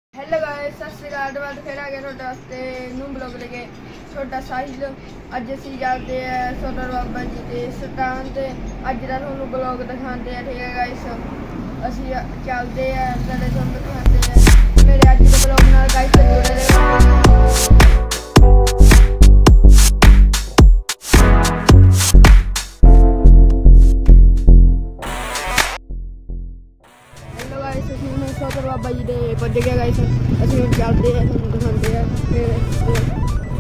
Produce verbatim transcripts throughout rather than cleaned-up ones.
Hello guys, सत श्री अकाल। बाद फिर आ गए थोड़े वास्ते न्यू ब्लॉग लेके। छोटा साहिल अज असी जाते हैं सोटल बाबा जी के स्थान से। अज का थोनू ब्लॉग दिखाते हैं, ठीक है गाइस। असी चलते हैं कदे थोनू दिखाते हैं मेरे अज के ब्लॉग नाल गाइस जुड़े रहो। सोटल बाबा जी दे पहुंच गए गाइस। असं हम चलते हैं, थोनू दिखाते हैं फिर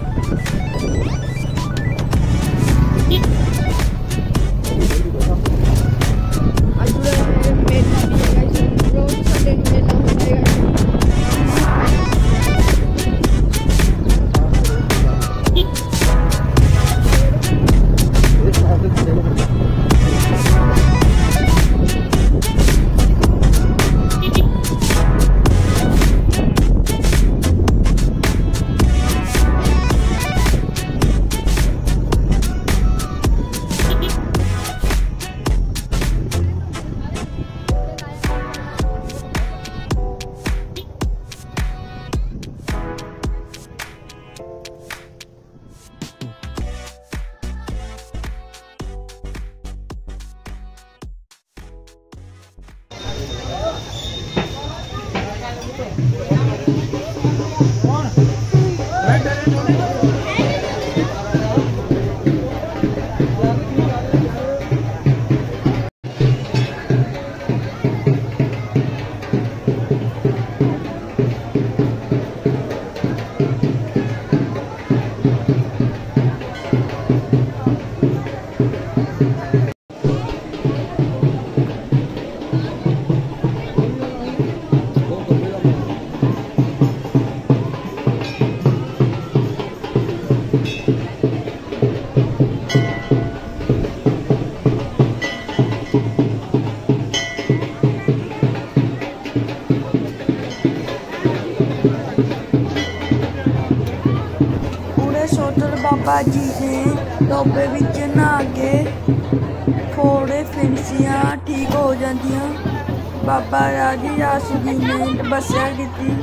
सोटल बाबा जी ने टोबे विच नहा के फोड़े फिंसियां ठीक हो जांदियां। बाबा राजी रास जी ने तपस्या की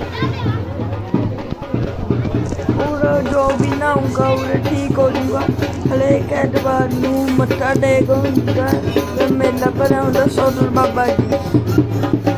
और जो भी नहाऊंगा वो ठीक हो जाऊगा। हरेक ऐतवार नू मत्था टेक होंदा मेला भरिया होंदा सोटल बाबा जी।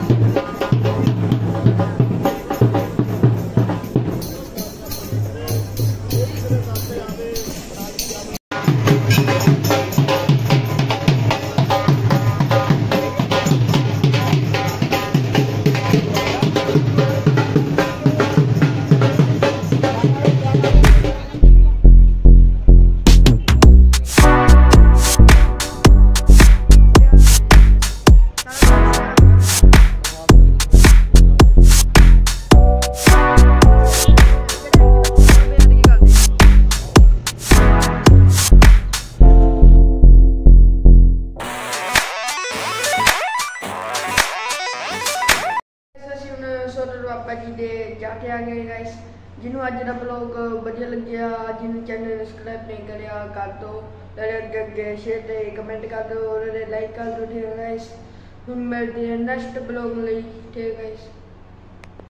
सोटल बाबा जी दे जाके आ गए गाइस। जिन्होंने अज का ब्लॉग वधिया लग्या, जिन्होंने चैनल सबसक्राइब नहीं करिया कर दो, अगे अगे शेयर ते कमेंट कर दो और लाइक कर दो, ठीक है गाइस। हम मिलते हैं नेक्स्ट ब्लॉग लिए, ठीक है गाइस।